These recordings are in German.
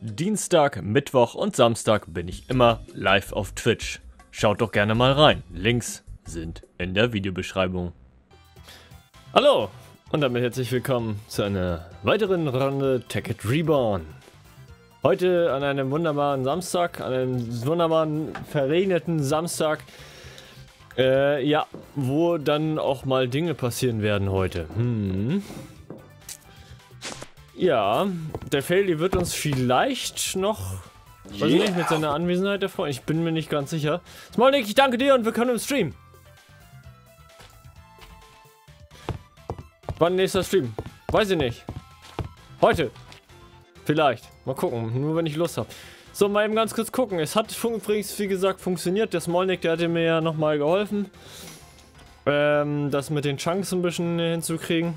Dienstag, Mittwoch und Samstag bin ich immer live auf Twitch. Schaut doch gerne mal rein. Links sind in der Videobeschreibung. Hallo und damit herzlich willkommen zu einer weiteren Runde Tekkit Reborn. Heute an einem wunderbaren Samstag, an einem wunderbaren verregneten Samstag. Ja, wo dann auch mal Dinge passieren werden heute. Ja, der Faily wird uns vielleicht noch, weiß nicht, mit seiner Anwesenheit erfreuen. Ich bin mir nicht ganz sicher. Smolnik, ich danke dir und willkommen im Stream. Wann nächster Stream? Weiß ich nicht. Heute. Vielleicht. Mal gucken, nur wenn ich Lust habe. So, mal eben ganz kurz gucken. Es hat übrigens, wie gesagt, funktioniert. Der Smolnik, der hatte mir ja nochmal geholfen, das mit den Chunks ein bisschen hinzukriegen.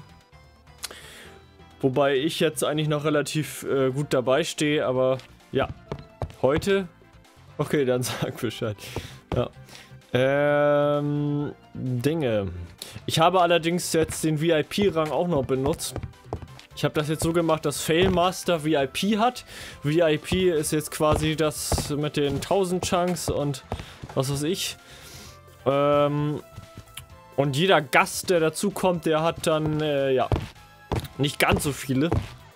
Wobei ich jetzt eigentlich noch relativ gut dabei stehe, aber ja, heute. Okay, dann sag Bescheid. Ja. Dinge. Ich habe allerdings jetzt den VIP-Rang auch noch benutzt. Ich habe das jetzt so gemacht, dass Failmaster VIP hat. VIP ist jetzt quasi das mit den 1000 Chunks und was weiß ich. Und jeder Gast, der dazu kommt, der hat dann, ja, nicht ganz so viele.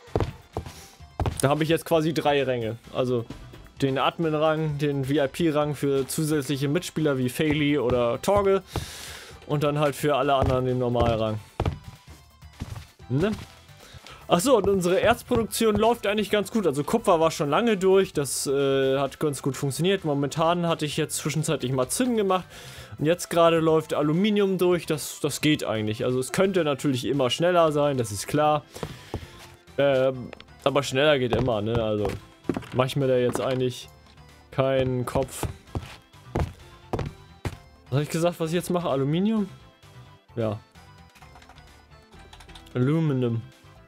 Da habe ich jetzt quasi 3 Ränge. Also den Admin-Rang, den VIP-Rang für zusätzliche Mitspieler wie Faily oder Torge. Und dann halt für alle anderen den Normalrang. Ne? Achso, und unsere Erzproduktion läuft eigentlich ganz gut. Also Kupfer war schon lange durch, das hat ganz gut funktioniert. Momentan hatte ich jetzt zwischenzeitlich mal Zinn gemacht. Und jetzt gerade läuft Aluminium durch, das geht eigentlich. Also es könnte natürlich immer schneller sein, das ist klar. Aber schneller geht immer, ne? Also mach ich mir da jetzt eigentlich keinen Kopf. Was habe ich gesagt, was ich jetzt mache? Aluminium? Ja. Aluminum.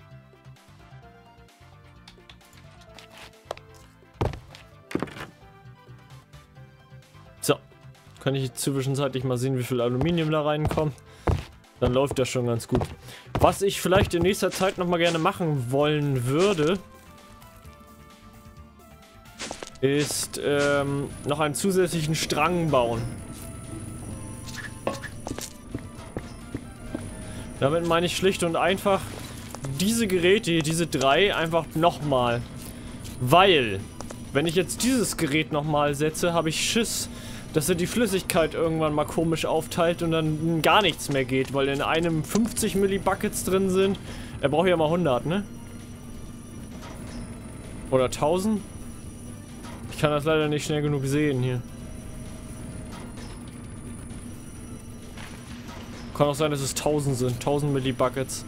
So. Kann ich zwischenzeitlich mal sehen, wie viel Aluminium da reinkommt. Dann läuft das schon ganz gut. Was ich vielleicht in nächster Zeit noch mal gerne machen wollen würde, ist noch einen zusätzlichen Strang bauen. Damit meine ich schlicht und einfach diese Geräte, diese 3 einfach nochmal. Weil, wenn ich jetzt dieses Gerät nochmal setze, habe ich Schiss, dass er die Flüssigkeit irgendwann mal komisch aufteilt und dann gar nichts mehr geht, weil in einem 50 Millibuckets drin sind. Er braucht ja mal 100, ne? Oder 1000? Ich kann das leider nicht schnell genug sehen hier. Kann auch sein, dass es 1000 sind. 1000 Millibuckets.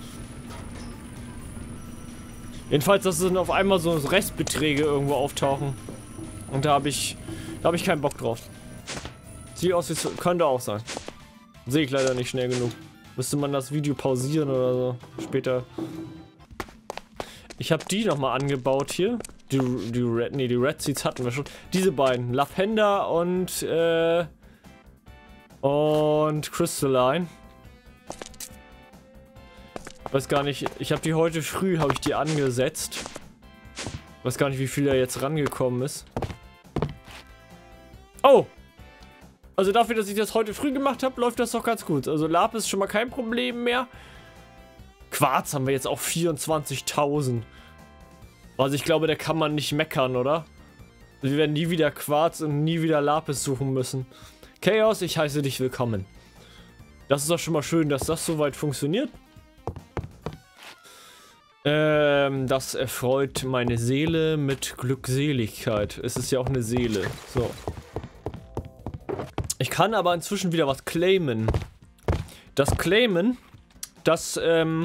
Jedenfalls, dass dann auf einmal so Restbeträge irgendwo auftauchen. Und da habe ich keinen Bock drauf. Sieht aus, wie es könnte auch sein. Sehe ich leider nicht schnell genug. Müsste man das Video pausieren oder so. Später. Ich habe die nochmal angebaut hier. Die Red Seeds hatten wir schon. Diese beiden. Lavender und Crystalline. Weiß gar nicht, ich habe die heute früh, habe ich die angesetzt. Weiß gar nicht, wie viel da jetzt rangekommen ist. Oh! Also dafür, dass ich das heute früh gemacht habe, läuft das doch ganz gut. Also Lapis ist schon mal kein Problem mehr. Quarz haben wir jetzt auch 24.000. Also ich glaube, da kann man nicht meckern, oder? Wir werden nie wieder Quarz und nie wieder Lapis suchen müssen. Chaos, ich heiße dich willkommen. Das ist doch schon mal schön, dass das soweit funktioniert. Das erfreut meine Seele mit Glückseligkeit. Es ist ja auch eine Seele. So. Ich kann aber inzwischen wieder was claimen. Das Claimen, das werde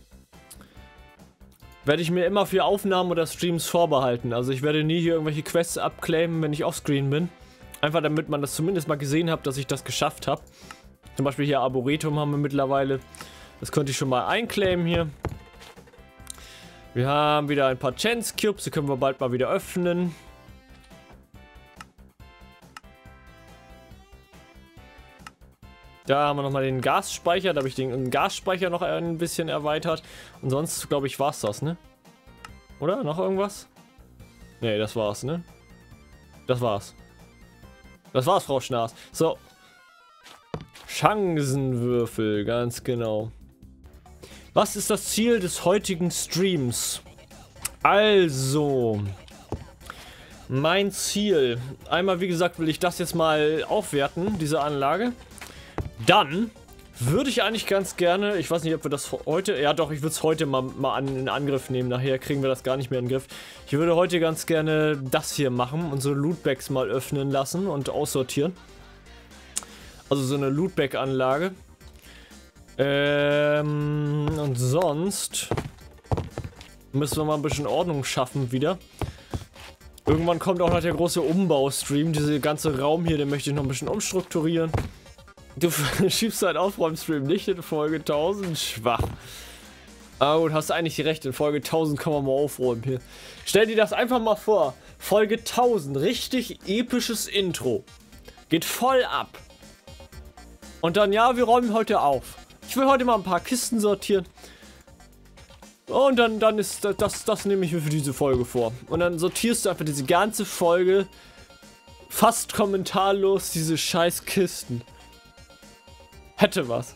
ich mir immer für Aufnahmen oder Streams vorbehalten. Also ich werde nie hier irgendwelche Quests abclaimen, wenn ich offscreen bin. Einfach damit man das zumindest mal gesehen hat, dass ich das geschafft habe. Zum Beispiel hier Arboretum haben wir mittlerweile. Das könnte ich schon mal einclaimen hier. Wir haben wieder ein paar Chance Cubes, die können wir bald mal wieder öffnen. Da haben wir nochmal den Gasspeicher, da habe ich den Gasspeicher noch ein bisschen erweitert. Und sonst, glaube ich, war es das, ne? Oder? Noch irgendwas? Ne, das war's, ne? Das war's. Das war's, Frau Schnaas. So. Chancenwürfel, ganz genau. Was ist das Ziel des heutigen Streams? Also, mein Ziel. Einmal, wie gesagt, will ich das jetzt mal aufwerten, diese Anlage. Dann würde ich eigentlich ganz gerne, ich weiß nicht, ob wir das heute, ja doch, ich würde es heute mal in Angriff nehmen. Nachher kriegen wir das gar nicht mehr in den Griff. Ich würde heute ganz gerne das hier machen, unsere Lootbags mal öffnen lassen und aussortieren. Also so eine Lootbag-Anlage. Und sonst müssen wir mal ein bisschen Ordnung schaffen wieder. Irgendwann kommt auch noch der große Umbau-Stream. Dieser ganze Raum hier, den möchte ich noch ein bisschen umstrukturieren. Du schiebst deinen Aufräumstream nicht in Folge 1000. Schwach. Aber gut, hast du eigentlich recht. In Folge 1000 kann man mal aufräumen hier. Stell dir das einfach mal vor. Folge 1000. Richtig episches Intro. Geht voll ab. Und dann, ja, wir räumen heute auf. Ich will heute mal ein paar Kisten sortieren. Und dann ist das nehme ich mir für diese Folge vor. Und dann sortierst du einfach diese ganze Folge fast kommentarlos diese scheiß Kisten. Hätte was.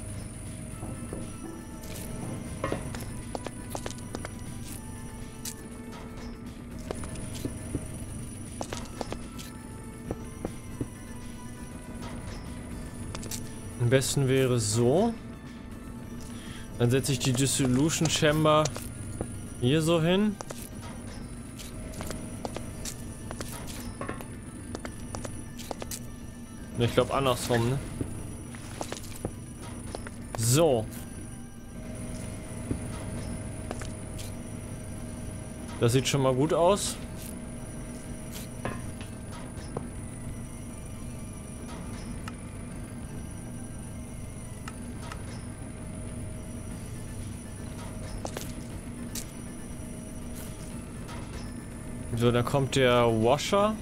Am besten wäre so. Dann setze ich die Dissolution Chamber hier so hin. Ne, ich glaube andersrum, ne? So. Das sieht schon mal gut aus. So, dann kommt der Washer.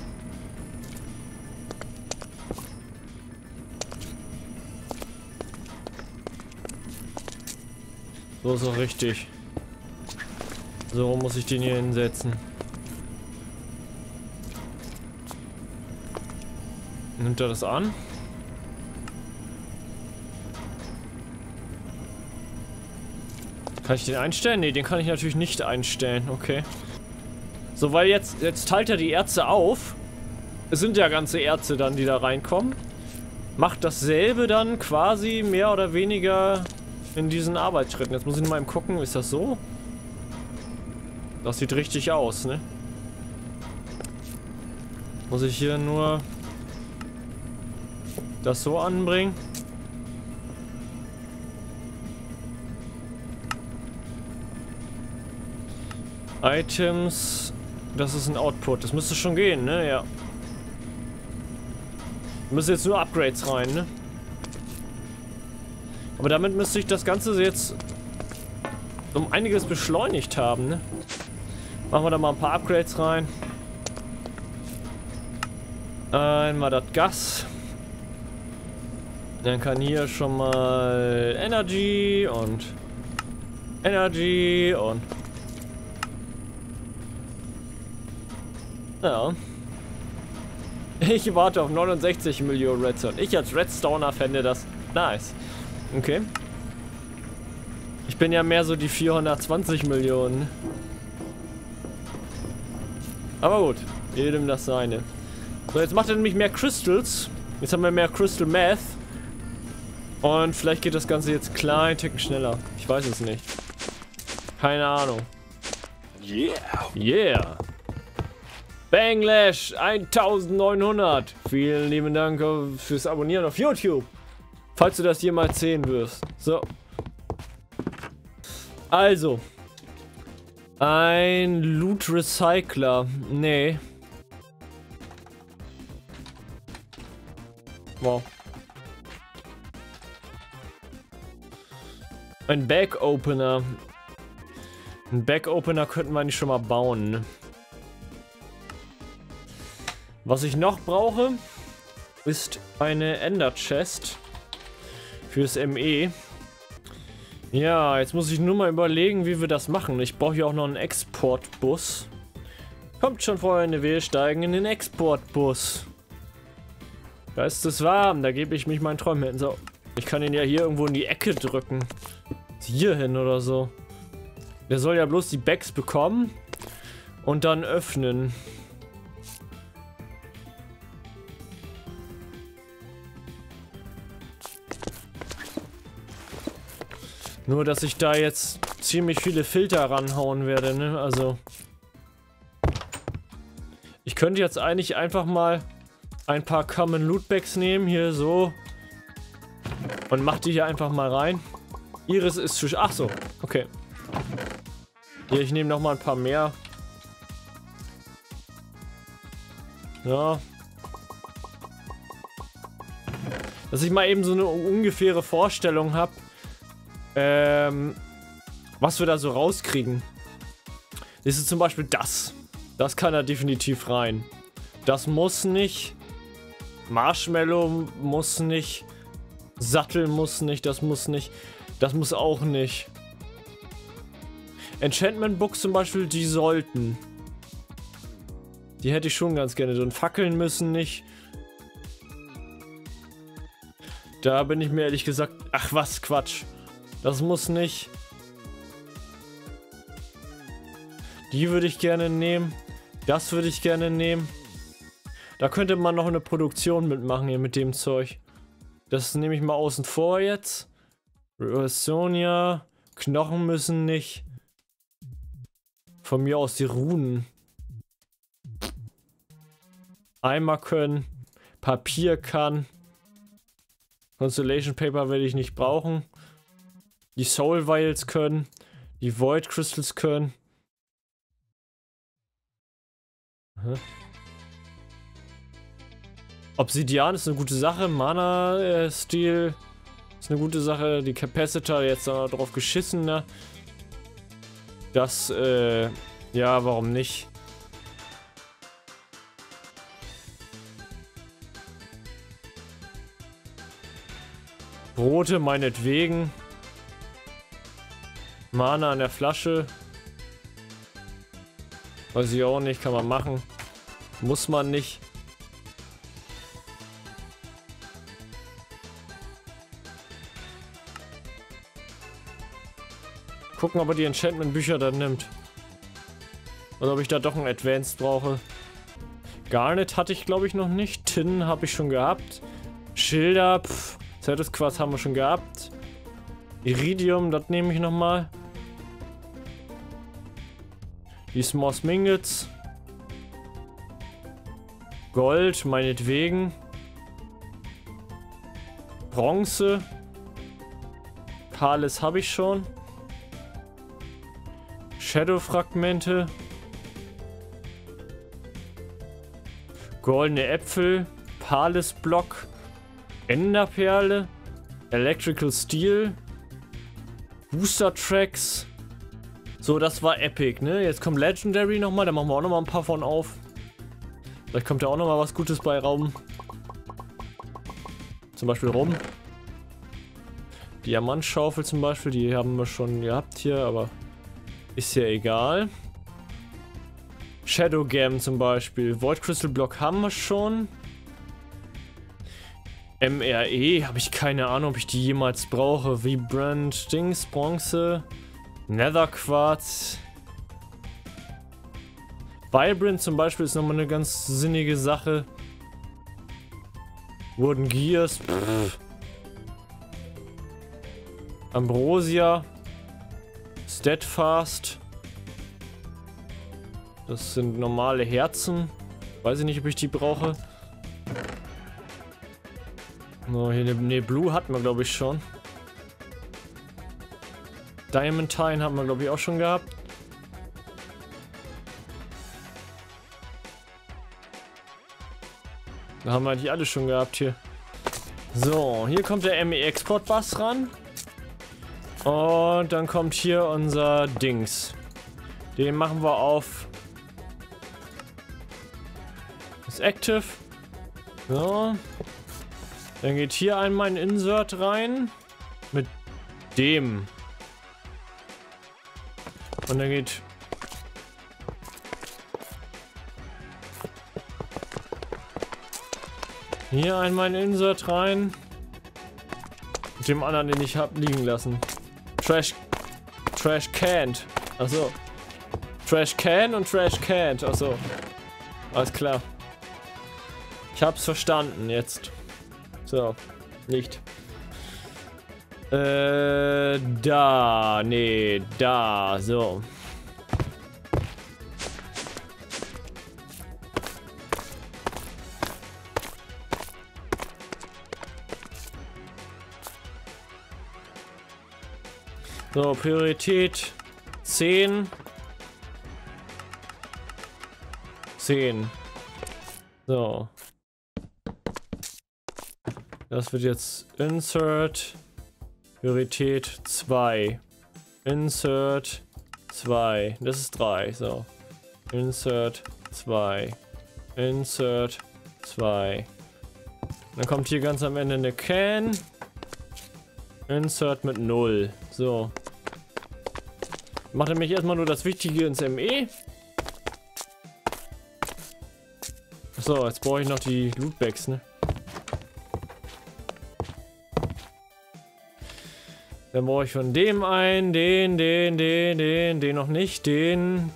So ist auch richtig. So muss ich den hier hinsetzen. Nimmt er das an? Kann ich den einstellen? Ne, den kann ich natürlich nicht einstellen. Okay. So, weil jetzt teilt er die Erze auf. Es sind ja ganze Erze dann, die da reinkommen. Macht dasselbe dann quasi mehr oder weniger in diesen Arbeitsschritten. Jetzt muss ich mal eben gucken, ist das so? Das sieht richtig aus, ne? Muss ich hier nur das so anbringen? Items, das ist ein Output. Das müsste schon gehen, ne? Ja. Müssen jetzt nur Upgrades rein, ne? Aber damit müsste ich das Ganze jetzt um einiges beschleunigt haben, ne? Machen wir da mal ein paar Upgrades rein. Einmal das Gas. Dann kann hier schon mal Energy und ja. Ich warte auf 69 Millionen Redstone. Ich als Redstoner fände das nice. Okay. Ich bin ja mehr so die 420 Millionen. Aber gut, jedem das seine. So, jetzt macht er nämlich mehr Crystals. Jetzt haben wir mehr Crystal Meth. Und vielleicht geht das Ganze jetzt klein Ticken schneller. Ich weiß es nicht. Keine Ahnung. Yeah. Banglash 1900. Vielen lieben Dank fürs Abonnieren auf YouTube. Falls du das jemals sehen wirst. So. Also. Ein Loot Recycler. Nee. Wow. Ein Bag Opener. Ein Bag Opener könnten wir nicht schon mal bauen, ne? Was ich noch brauche, ist eine Ender Chest fürs ME. Ja, jetzt muss ich nur mal überlegen, wie wir das machen. Ich brauche hier auch noch einen Exportbus. Kommt schon, Freunde, wir steigen in den Exportbus. Da ist es warm, da gebe ich mich meinen Träumen hin. So, ich kann ihn ja hier irgendwo in die Ecke drücken. Hier hin oder so. Der soll ja bloß die Bags bekommen und dann öffnen. Nur, dass ich da jetzt ziemlich viele Filter ranhauen werde, ne? Also... Ich könnte jetzt eigentlich einfach mal ein paar Common Loot Bags nehmen, hier so. Und mach die hier einfach mal rein. Iris ist zu... Ach so, okay. Hier, ich nehme noch mal ein paar mehr. Ja. Dass ich mal eben so eine ungefähre Vorstellung habe, was wir da so rauskriegen. Das ist zum Beispiel das. Das kann da definitiv rein. Das muss nicht. Marshmallow muss nicht. Sattel muss nicht. Das muss nicht. Das muss auch nicht. Enchantment Books zum Beispiel, die sollten. Die hätte ich schon ganz gerne drin. Fackeln müssen nicht. Da bin ich mir ehrlich gesagt... Ach was, Quatsch. Das muss nicht. Die würde ich gerne nehmen. Das würde ich gerne nehmen. Da könnte man noch eine Produktion mitmachen hier mit dem Zeug. Das nehme ich mal außen vor jetzt. Sonia. Knochen müssen nicht. Von mir aus die Runen. Eimer können. Papier kann. Constellation Paper werde ich nicht brauchen. Die Soul Vials können. Die Void Crystals können. Obsidian ist eine gute Sache. Mana Steel ist eine gute Sache. Die Capacitor jetzt drauf geschissen, ne? Das, ja, warum nicht? Brote meinetwegen. Mana an der Flasche. Weiß ich auch nicht, kann man machen. Muss man nicht. Gucken, ob er die Enchantment-Bücher dann nimmt. Oder ob ich da doch ein Advanced brauche. Garnet hatte ich, glaube ich, noch nicht. Tin habe ich schon gehabt. Schilder, Certus Quarz haben wir schon gehabt. Iridium, das nehme ich nochmal. Die Small Ingots. Gold, meinetwegen. Bronze. Kahles habe ich schon. Shadow-Fragmente. Goldene Äpfel. Pales-Block. Enderperle. Electrical Steel. Booster-Tracks. So, das war Epic, ne? Jetzt kommt Legendary nochmal. Da machen wir auch nochmal ein paar von auf. Vielleicht kommt da auch nochmal was Gutes bei Raum. Zum Beispiel rum. Diamantschaufel zum Beispiel. Die haben wir schon gehabt hier, aber... Ist ja egal. Shadow Gem zum Beispiel. Void Crystal Block haben wir schon. MRE habe ich keine Ahnung, ob ich die jemals brauche. Vibrant Dings, Bronze. Nether Quarz. Vibrant zum Beispiel ist nochmal eine ganz sinnige Sache. Wooden Gears. Ambrosia. Steadfast. Das sind normale Herzen. Weiß ich nicht, ob ich die brauche. Oh, hier ne Blue hatten wir, glaube ich, schon. Diamantine haben wir, glaube ich, auch schon gehabt. Da haben wir eigentlich alle schon gehabt hier. So, hier kommt der ME-Export-Bus ran. Und dann kommt hier unser Dings. Den machen wir auf. Das Active. So. Dann geht hier einmal ein Insert rein. Mit dem. Und dann geht Hier einmal ein Insert rein. Mit dem anderen, den ich hab liegen lassen. Trash canned. Achso. Trash can und Trash canned. Achso. Alles klar. Ich hab's verstanden jetzt. So. Nicht. Da. Nee, da. So. So, Priorität 10. 10. So. Das wird jetzt Insert. Priorität 2. Insert 2. Das ist 3. So. Insert 2. Insert 2. Dann kommt hier ganz am Ende eine Can. Insert mit 0. So. Macht nämlich erstmal nur das Wichtige ins ME. So, jetzt brauche ich noch die Lootbags, ne? Dann brauche ich von dem einen, den noch nicht, den.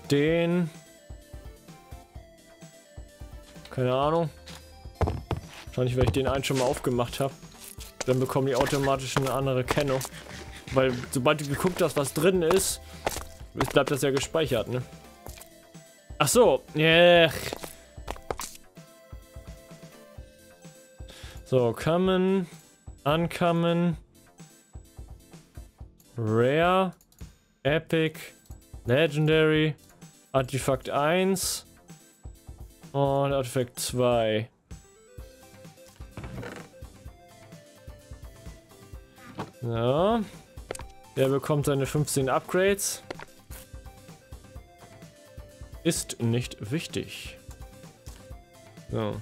Keine Ahnung. Wahrscheinlich, weil ich den einen schon mal aufgemacht habe. Dann bekommen die automatisch eine andere Kennung. Weil sobald du geguckt hast, was drin ist, bleibt das ja gespeichert, ne? Ach so, yeah. So, Common, Uncommon, Rare, Epic, Legendary, Artefakt 1 und Artefakt 2. Ja. Der bekommt seine 15 Upgrades. Ist nicht wichtig. So.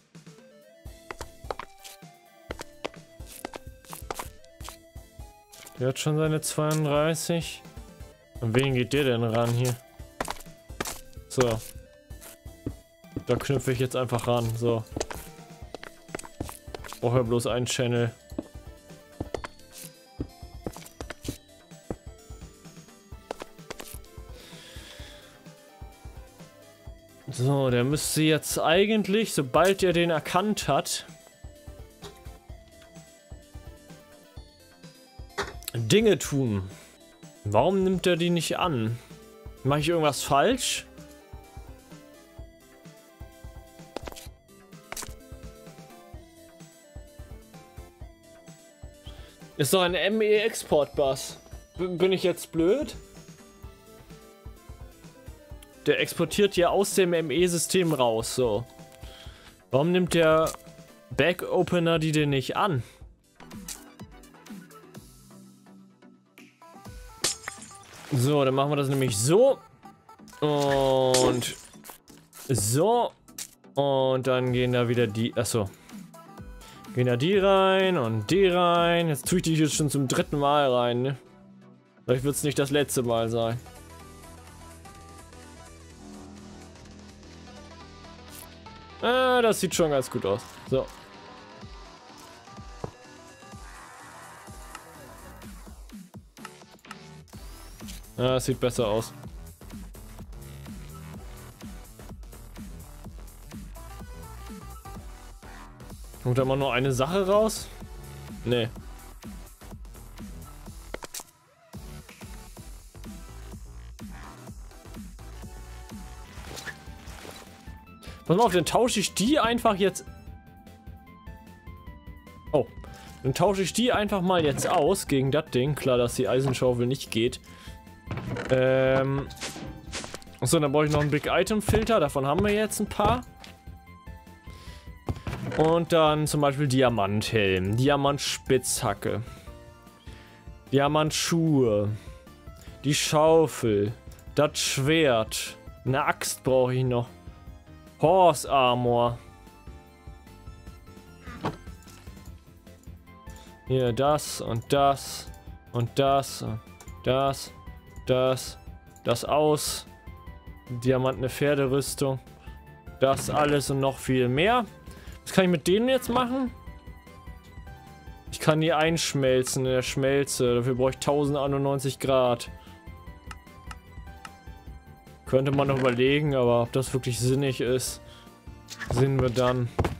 Der hat schon seine 32. An wen geht der denn ran hier? So. Da knüpfe ich jetzt einfach ran. So. Ich brauche ja bloß einen Channel. So, der müsste jetzt eigentlich, sobald er den erkannt hat, Dinge tun. Warum nimmt er die nicht an? Mache ich irgendwas falsch? Ist doch ein ME-Export-Bus. Bin ich jetzt blöd? Der exportiert ja aus dem ME-System raus, so. Warum nimmt der Back-Opener die denn nicht an? So, dann machen wir das nämlich so. Und so. Und dann gehen da wieder die... Achso. Gehen da die rein und die rein. Jetzt tue ich die jetzt schon zum 3. Mal rein, ne? Vielleicht wird es nicht das letzte Mal sein. Ah, das sieht schon ganz gut aus. So. Ah, das sieht besser aus. Kommt da mal nur eine Sache raus? Nee. Pass mal auf, dann tausche ich die einfach jetzt... Oh. Dann tausche ich die einfach mal jetzt aus gegen das Ding. Klar, dass die Eisenschaufel nicht geht. Achso, dann brauche ich noch einen Big Item Filter. Davon haben wir jetzt ein paar. Und dann zum Beispiel Diamanthelm, Diamantspitzhacke, Diamantschuhe, die Schaufel, das Schwert, eine Axt brauche ich noch, Horse Armor. Hier das und das und das und das aus, Diamantene Pferderüstung, das alles und noch viel mehr. Was kann ich mit denen jetzt machen? Ich kann die einschmelzen in der Schmelze. Dafür brauche ich 1091 Grad. Könnte man noch überlegen, aber ob das wirklich sinnig ist, sehen wir dann.